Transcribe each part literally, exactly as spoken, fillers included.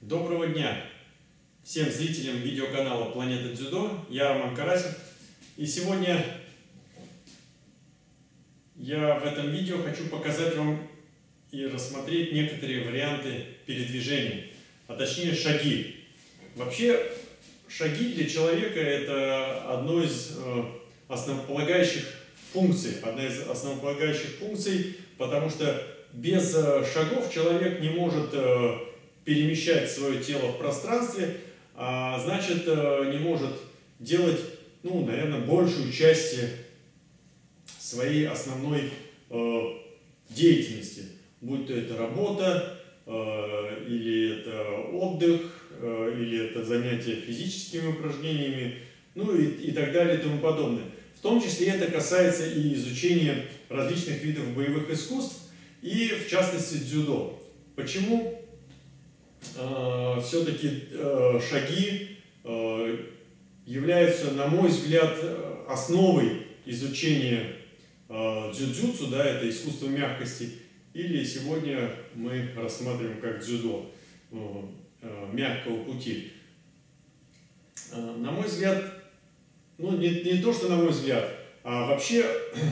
Доброго дня всем зрителям видеоканала Планета Дзюдо. Я Роман Карасев. И сегодня я в этом видео хочу показать вам и рассмотреть некоторые варианты передвижения, а точнее шаги. Вообще шаги для человека — это одно из основополагающих функций, одна из основополагающих функций, потому что без шагов человек не может перемещать свое тело в пространстве, а значит не может делать, ну, наверное, большую часть своей основной э, деятельности, будь то это работа, э, или это отдых, э, или это занятие физическими упражнениями, ну и, и так далее и тому подобное. В том числе это касается и изучения различных видов боевых искусств, и в частности дзюдо. Почему э, все-таки э, шаги э, являются, на мой взгляд, основой изучения э, дзюдзюцу, да, это искусство мягкости, или сегодня мы рассматриваем как дзюдо, э, э, мягкого пути. Э, на мой взгляд, ну не, не то, что на мой взгляд, а вообще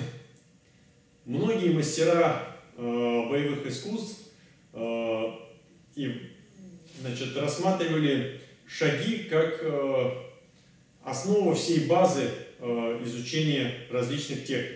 многие мастера боевых искусств э, и, значит, рассматривали шаги как э, основу всей базы э, изучения различных техник.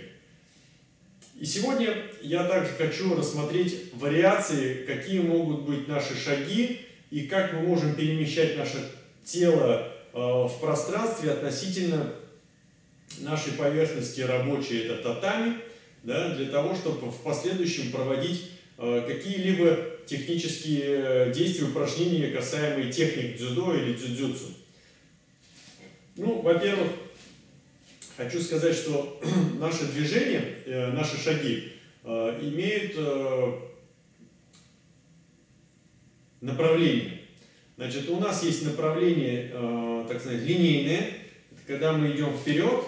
И сегодня я также хочу рассмотреть вариации, какие могут быть наши шаги и как мы можем перемещать наше тело э, в пространстве относительно нашей поверхности рабочей, это татами, да, для того, чтобы в последующем проводить э, какие-либо технические действия, упражнения, касаемые техник дзюдо или дзюдзюцу. Ну, во-первых, хочу сказать, что наши движения, э, наши шаги э, имеют э, направление. Значит, у нас есть направление, э, так сказать, линейное, когда мы идем вперед.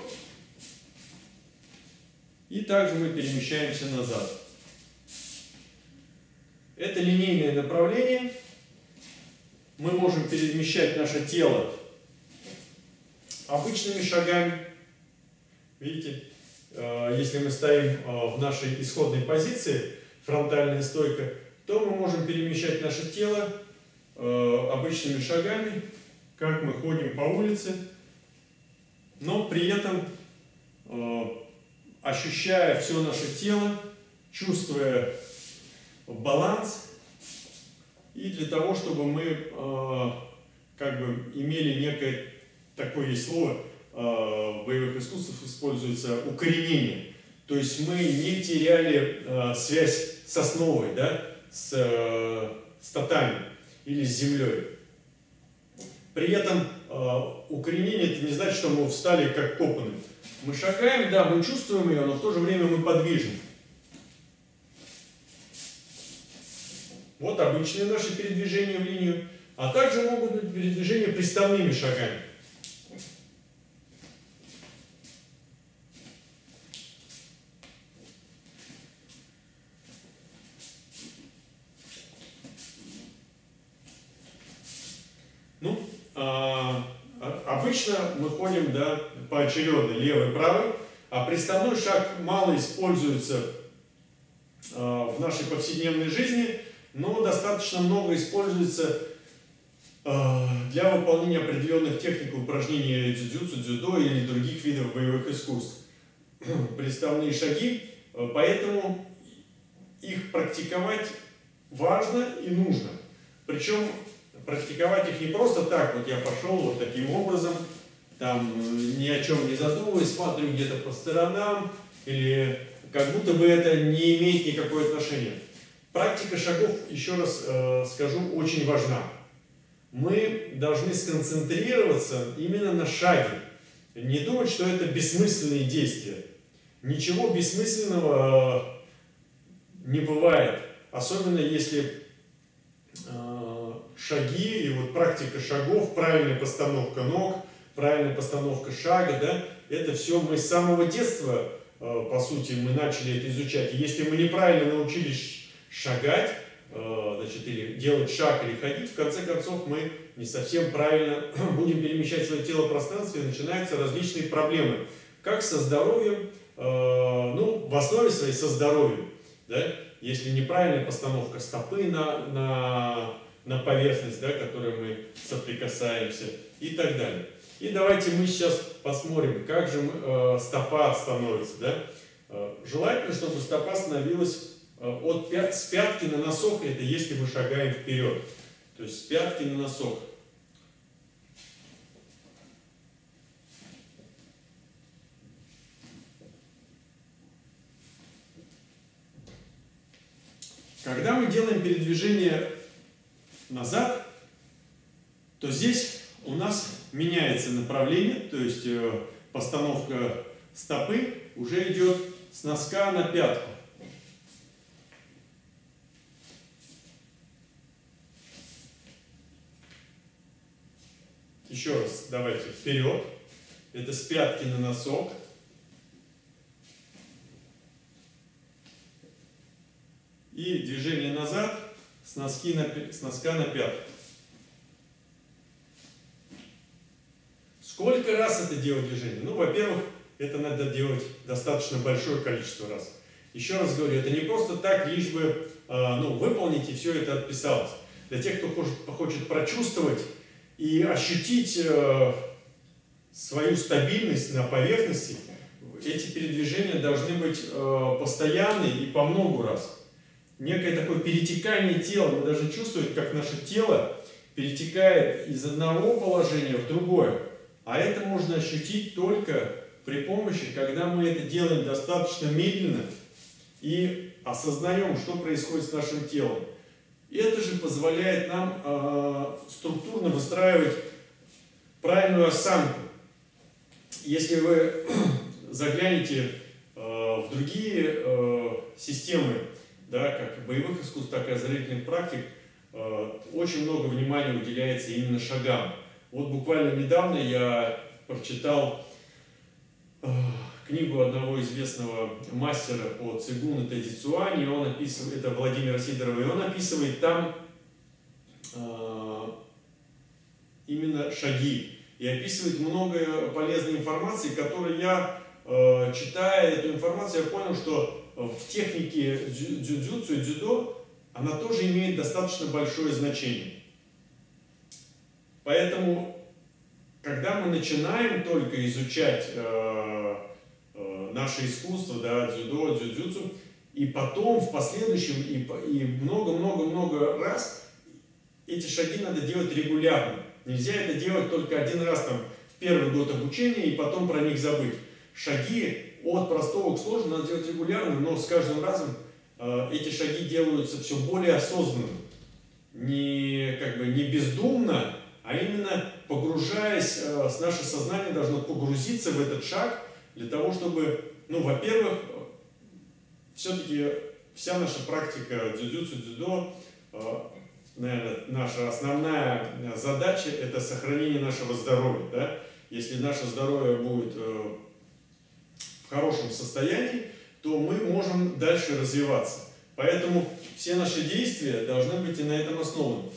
И также мы перемещаемся назад. Это линейное направление. Мы можем перемещать наше тело обычными шагами. Видите, если мы стоим в нашей исходной позиции, фронтальная стойка, то мы можем перемещать наше тело обычными шагами, как мы ходим по улице, но при этом ощущая все наше тело, чувствуя баланс, и для того, чтобы мы э, как бы имели некое, такое есть слово, э, в боевых искусствах используется укоренение. То есть мы не теряли э, связь с основой, да, с, э, с татами или с землей. При этом э, укоренение — это не значит, что мы встали как копаны. Мы шагаем, да, мы чувствуем ее, но в то же время мы подвижны. Вот обычные наши передвижения в линию, а также могут быть передвижения приставными шагами. Ну, а, обычно мы ходим, да, поочередно, левый, правый, а приставной шаг мало используется э, в нашей повседневной жизни, но достаточно много используется э, для выполнения определенных техник упражнений дзюдзюцу, дзюдо или других видов боевых искусств. Приставные шаги, э, поэтому их практиковать важно и нужно. Причем практиковать их не просто так, вот я пошел вот таким образом, там ни о чем не задумываясь, смотрю где-то по сторонам, или как будто бы это не имеет никакого отношения. Практика шагов, еще раз э, скажу, очень важна. Мы должны сконцентрироваться именно на шаге. Не думать, что это бессмысленные действия. Ничего бессмысленного э, не бывает. Особенно если э, шаги и вот практика шагов, правильная постановка ног, правильная постановка шага, да, это все мы с самого детства, по сути, мы начали это изучать. И если мы неправильно научились шагать, значит, или делать шаг, или ходить, в конце концов мы не совсем правильно будем перемещать свое тело в пространстве, и начинаются различные проблемы. Как со здоровьем, ну, в основе своей со здоровьем, да? Если неправильная постановка стопы на, на, на поверхность, да, которой мы соприкасаемся, и так далее. И давайте мы сейчас посмотрим, как же э, стопа становится. Да? Э, желательно, чтобы стопа становилась э, от пят, с пятки на носок, это если мы шагаем вперед. То есть с пятки на носок. Когда мы делаем передвижение назад, то здесь у нас меняется направление, то есть э, постановка стопы уже идет с носка на пятку. Еще раз, давайте вперед. Это с пятки на носок. И движение назад с, носки на, с носка на пятку. Сколько раз это делать движение? Ну, во-первых, это надо делать достаточно большое количество раз. Еще раз говорю, это не просто так, лишь бы э, ну, выполнить и все это отписалось. Для тех, кто хочет, хочет прочувствовать и ощутить э, свою стабильность на поверхности, эти передвижения должны быть э, постоянны и по много раз. Некое такое перетекание тела, мы даже чувствуем, как наше тело перетекает из одного положения в другое. А это можно ощутить только при помощи, когда мы это делаем достаточно медленно и осознаем, что происходит с нашим телом. И это же позволяет нам э, структурно выстраивать правильную осанку. Если вы заглянете э, в другие э, системы, да, как боевых искусств, так и оздоровительных практик, э, очень много внимания уделяется именно шагам. Вот буквально недавно я прочитал э, книгу одного известного мастера по цигун, это Ди Цюань, и он описывает, это Владимир Сидоров, и он описывает там э, именно шаги. И описывает много полезной информации, которую я, э, читая эту информацию, я понял, что в технике дзюдзюцу и дзюдо она тоже имеет достаточно большое значение. Поэтому, когда мы начинаем только изучать э, э, наше искусство, да, дзюдо, дзюдзюцу, и потом в последующем и много-много-много раз эти шаги надо делать регулярно. Нельзя это делать только один раз там, в первый год обучения и потом про них забыть. Шаги от простого к сложному надо делать регулярно, но с каждым разом э, эти шаги делаются все более осознанно. Не, как бы, не бездумно, а именно погружаясь, э, с наше сознание должно погрузиться в этот шаг, для того, чтобы, ну, во-первых, все-таки вся наша практика дзюдзюцу, дзюдо, э, наверное, наша основная задача — это сохранение нашего здоровья. Да? Если наше здоровье будет э, в хорошем состоянии, то мы можем дальше развиваться. Поэтому все наши действия должны быть и на этом основаны.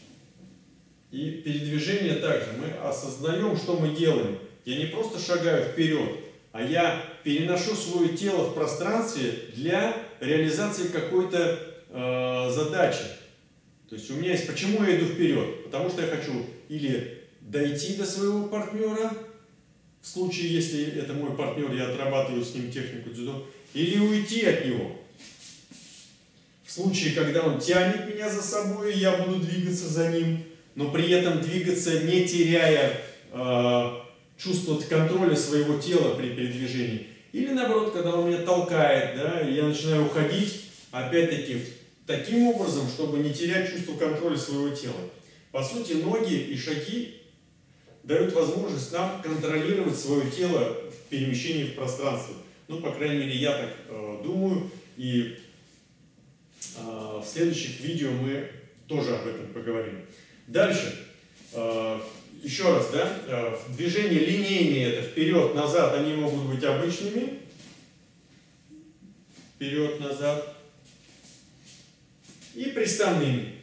И передвижение также. Мы осознаем, что мы делаем. Я не просто шагаю вперед, а я переношу свое тело в пространстве для реализации какой-то э, задачи. То есть у меня есть, почему я иду вперед? Потому что я хочу или дойти до своего партнера, в случае, если это мой партнер, я отрабатываю с ним технику дзюдо, или уйти от него. В случае, когда он тянет меня за собой, я буду двигаться за ним, но при этом двигаться, не теряя э, чувство контроля своего тела при передвижении. Или наоборот, когда он меня толкает, да, и я начинаю уходить, опять-таки, таким образом, чтобы не терять чувство контроля своего тела. По сути, ноги и шаги дают возможность нам контролировать свое тело в перемещении в пространстве. Ну, по крайней мере, я так э, думаю. И э, в следующих видео мы тоже об этом поговорим. Дальше. Э, еще раз, да, э, движения линейные, это вперед-назад, они могут быть обычными. Вперед-назад. И приставными.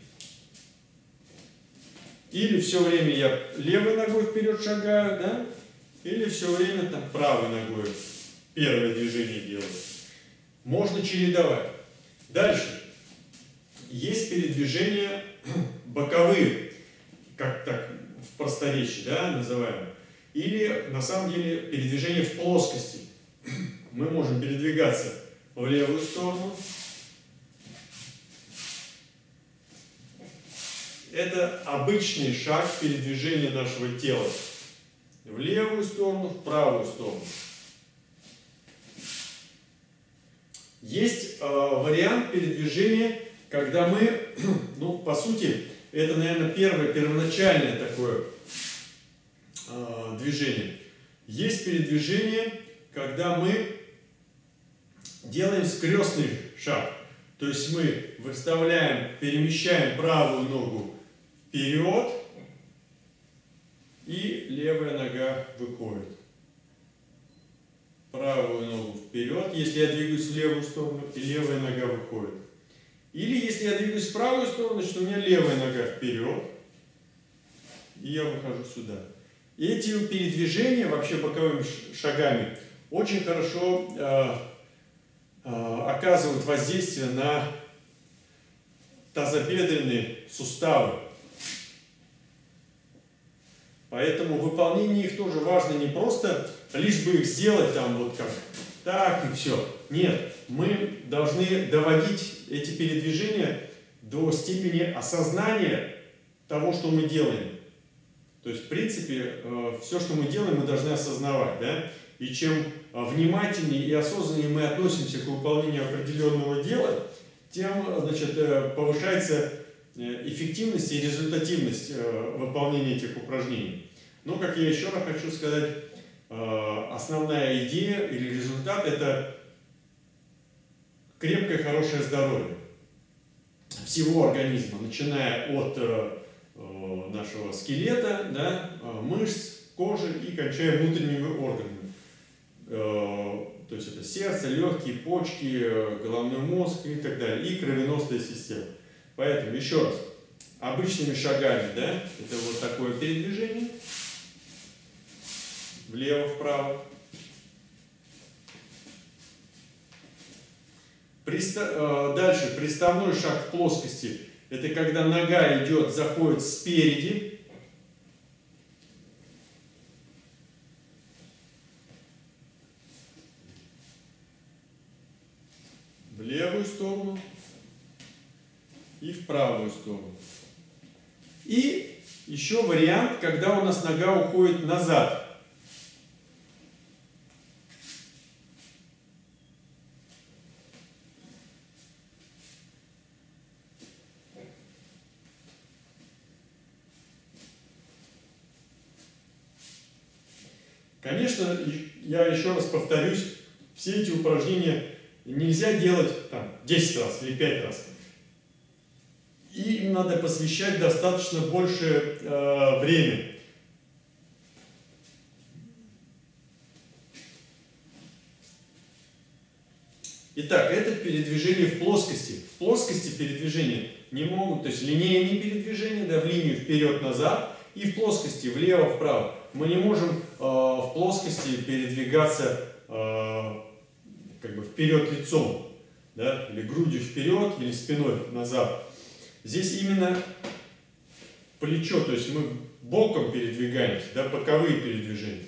Или все время я левой ногой вперед шагаю, да? Или все время там правой ногой первое движение делаю. Можно чередовать. Дальше. Есть передвижения боковые, как так в просторечии, да, называемые. Или на самом деле передвижение в плоскости. Мы можем передвигаться в левую сторону. Это обычный шаг передвижения нашего тела. В левую сторону, в правую сторону. Есть э, вариант передвижения, когда мы, ну, по сути, это, наверное, первое, первоначальное такое э, движение. Есть передвижение, когда мы делаем скрестный шаг. То есть мы выставляем, перемещаем правую ногу вперед, и левая нога выходит. Правую ногу вперед, если я двигаюсь в левую сторону, и левая нога выходит. Или если я двигаюсь в правую сторону, значит у меня левая нога вперед, и я выхожу сюда. И эти передвижения вообще боковыми шагами очень хорошо э, э, оказывают воздействие на тазобедренные суставы. Поэтому выполнение их тоже важно, не просто лишь бы их сделать там вот как так и все. Нет, мы должны доводить эти передвижения до степени осознания того, что мы делаем. То есть, в принципе, все, что мы делаем, мы должны осознавать, да? И чем внимательнее и осознаннее мы относимся к выполнению определенного дела, тем, значит, повышается эффективность и результативность выполнения этих упражнений. Но, как я еще раз хочу сказать, основная идея или результат – это крепкое, хорошее здоровье всего организма, начиная от нашего скелета, да, мышц, кожи и кончая внутренними органами. То есть это сердце, легкие, почки, головной мозг и так далее, и кровеносная система. Поэтому еще раз, обычными шагами, да, это вот такое передвижение, влево-вправо. Приста... Дальше, приставной шаг в плоскости, это когда нога идет, заходит спереди. В левую сторону. И в правую сторону. И еще вариант, когда у нас нога уходит назад. Конечно, я еще раз повторюсь, все эти упражнения нельзя делать там, десять раз или пять раз. И им надо посвящать достаточно больше э, времени. Итак, это передвижение в плоскости. В плоскости передвижения не могут, то есть линейные передвижения, да, в линию вперед-назад, и в плоскости влево-вправо. Мы не можем э, в плоскости передвигаться э, как бы вперед лицом, да, или грудью вперед, или спиной назад. Здесь именно плечо, то есть мы боком передвигаемся, да, боковые передвижения.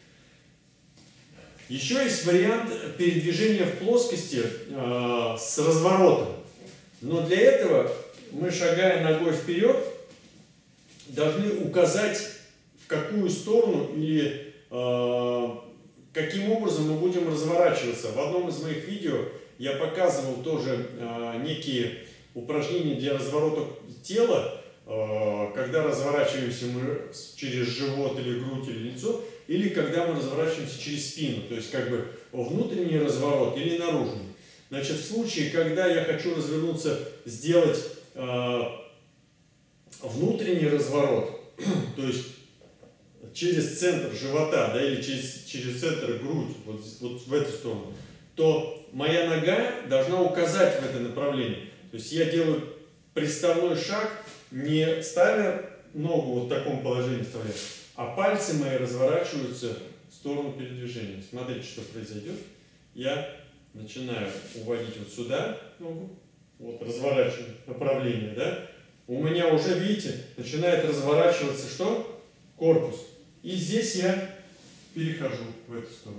Еще есть вариант передвижения в плоскости э, с разворотом. Но для этого мы, шагая ногой вперед, должны указать, в какую сторону или э, каким образом мы будем разворачиваться. В одном из моих видео я показывал тоже э, некие упражнения для разворота тела, э, когда разворачиваемся мы через живот или грудь или лицо, или когда мы разворачиваемся через спину, то есть как бы внутренний разворот или наружный. Значит, в случае, когда я хочу развернуться, сделать э, внутренний разворот, то есть через центр живота, да, или через, через центр грудь, вот, вот в эту сторону, то моя нога должна указать в это направление. То есть я делаю приставной шаг, не ставя ногу вот в таком положении вставляю, а пальцы мои разворачиваются в сторону передвижения. Смотрите, что произойдет. Я начинаю уводить вот сюда ногу, вот разворачиваю направление, да. У меня уже, видите, начинает разворачиваться что? Корпус. И здесь я перехожу в эту сторону.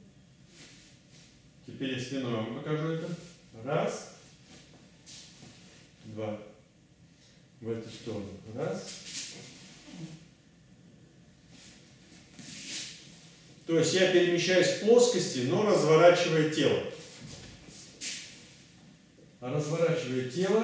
Теперь я спиной вам покажу это. Раз, два. В эту сторону. Раз. То есть я перемещаюсь в плоскости, но разворачивая тело. Разворачивая тело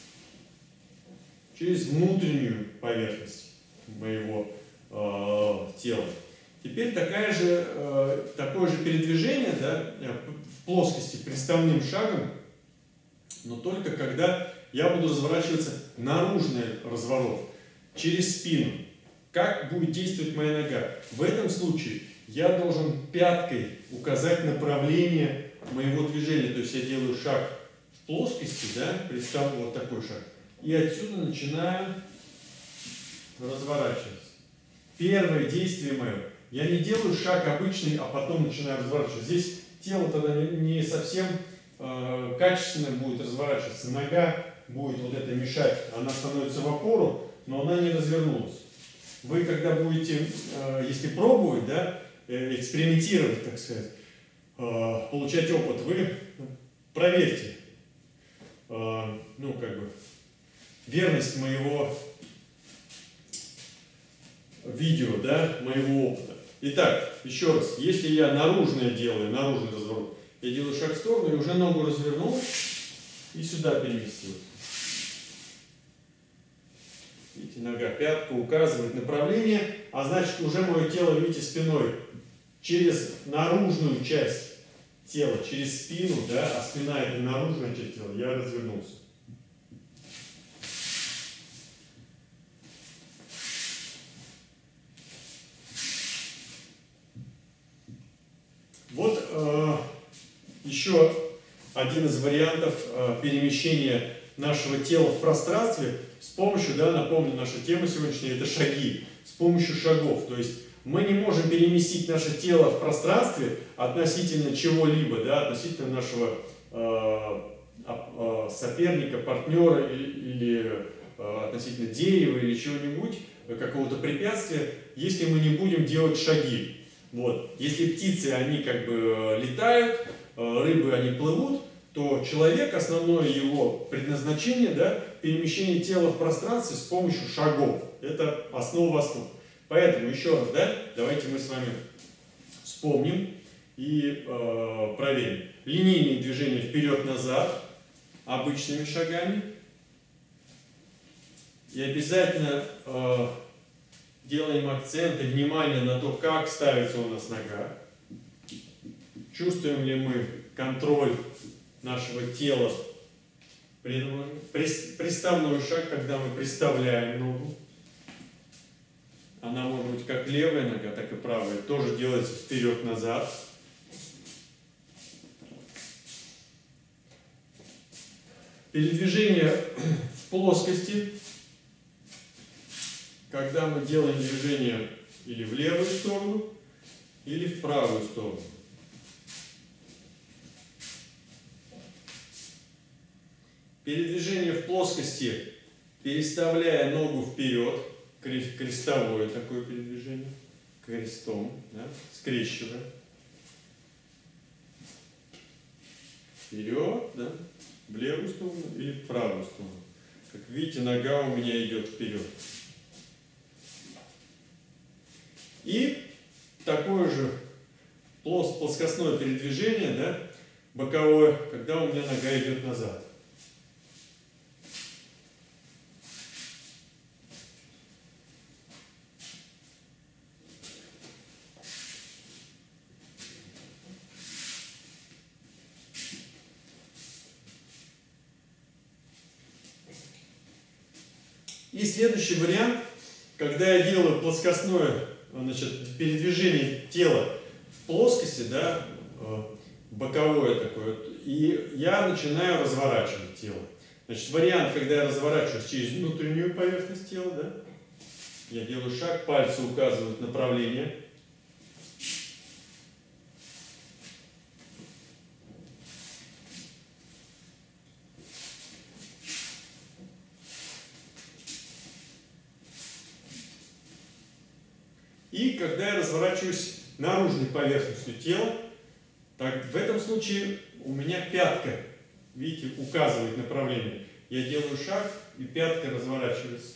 через внутреннюю поверхность моего э, тела. Теперь такая же, э, такое же передвижение, да, в плоскости приставным шагом, но только когда я буду разворачиваться наружный разворот, через спину. Как будет действовать моя нога? В этом случае я должен пяткой указать направление моего движения. То есть я делаю шаг в плоскости, да, представлю вот такой шаг. И отсюда начинаю разворачиваться. Первое действие мое. Я не делаю шаг обычный, а потом начинаю разворачиваться. Здесь тело тогда не совсем э, качественно будет разворачиваться. Нога будет вот это мешать. Она становится в опору, но она не развернулась. Вы, когда будете, э, если пробовать, да, э, экспериментировать, так сказать, э, получать опыт, вы проверьте, э, ну, как бы, верность моего видео, да, моего опыта. Итак, еще раз, если я наружное делаю, наружный разворот, я делаю шаг в сторону и уже ногу развернул и сюда переместил. Видите, нога, пятка указывает направление, а значит уже мое тело, видите, спиной через наружную часть тела, через спину, да, а спина это наружная часть тела, я развернулся. Вот э, еще один из вариантов э, перемещения нашего тела в пространстве с помощью, да, напомню, наша тема сегодняшняя, это шаги, с помощью шагов. То есть мы не можем переместить наше тело в пространстве относительно чего-либо, да, относительно нашего э, э, соперника, партнера или, или э, относительно дерева или чего-нибудь, какого-то препятствия, если мы не будем делать шаги. Вот. Если птицы, они как бы летают, рыбы, они плывут, то человек, основное его предназначение, да, перемещение тела в пространстве с помощью шагов. Это основа основ. Поэтому еще раз, да, давайте мы с вами вспомним и э, проверим. Линейные движения вперед-назад, обычными шагами. И обязательно э, делаем акцент и внимание на то, как ставится у нас нога. Чувствуем ли мы контроль нашего тела. Приставной шаг, когда мы приставляем ногу. Она может быть как левая нога, так и правая. Тоже делается вперед-назад. Передвижение в плоскости. Когда мы делаем движение или в левую сторону, или в правую сторону. Передвижение в плоскости, переставляя ногу вперед, крестовое такое передвижение, крестом, да, скрещивая. Вперед, да, в левую сторону или в правую сторону. Как видите, нога у меня идет вперед. И такое же плоскостное передвижение, да, боковое, когда у меня нога идет назад. И следующий вариант, когда я делаю плоскостное, значит, передвижение тела в плоскости, да, боковое такое, и я начинаю разворачивать тело. Значит, вариант, когда я разворачиваюсь через внутреннюю поверхность тела, да? Я делаю шаг, пальцы указывают направление. И когда я разворачиваюсь наружной поверхностью тела, так в этом случае у меня пятка, видите, указывает направление. Я делаю шаг, и пятка разворачивается.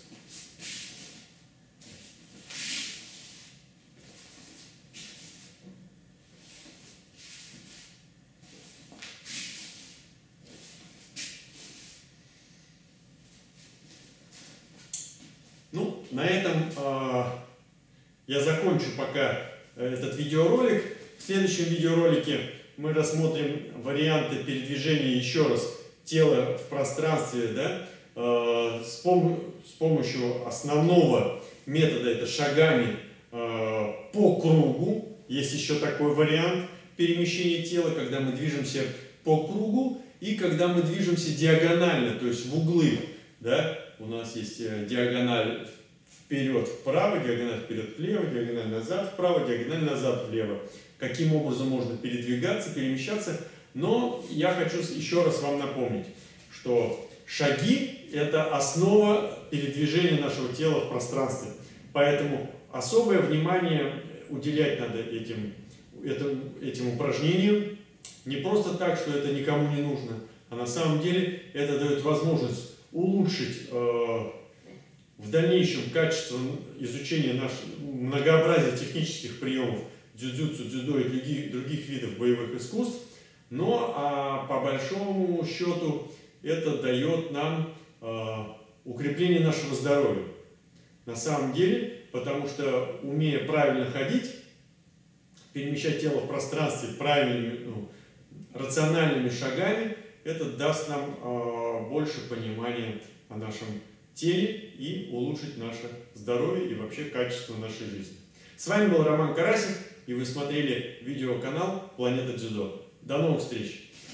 Ну, на этом э, я закончу пока этот видеоролик. В следующем видеоролике мы рассмотрим варианты передвижения еще раз тела в пространстве, да, э, с, пом с помощью основного метода, это шагами э, по кругу. Есть еще такой вариант перемещения тела, когда мы движемся по кругу и когда мы движемся диагонально, то есть в углы. Да? У нас есть диагональ вперед вправо, диагональ вперед влево, диагональ назад вправо, диагональ назад влево. Каким образом можно передвигаться, перемещаться. Но я хочу еще раз вам напомнить, что шаги – это основа передвижения нашего тела в пространстве. Поэтому особое внимание уделять надо этим, этим, этим упражнениям. Не просто так, что это никому не нужно, а на самом деле это дает возможность улучшить э, в дальнейшем качество изучения наших многообразия технических приемов дзюдзюцу, дзюдо и других, других видов боевых искусств. Но а по большому счету это дает нам э, укрепление нашего здоровья. На самом деле, потому что умея правильно ходить, перемещать тело в пространстве правильными, ну, рациональными шагами, это даст нам э, больше понимания о нашем теле и улучшить наше здоровье и вообще качество нашей жизни. С вами был Роман Карасев, и вы смотрели видеоканал Планета Дзюдо. До новых встреч!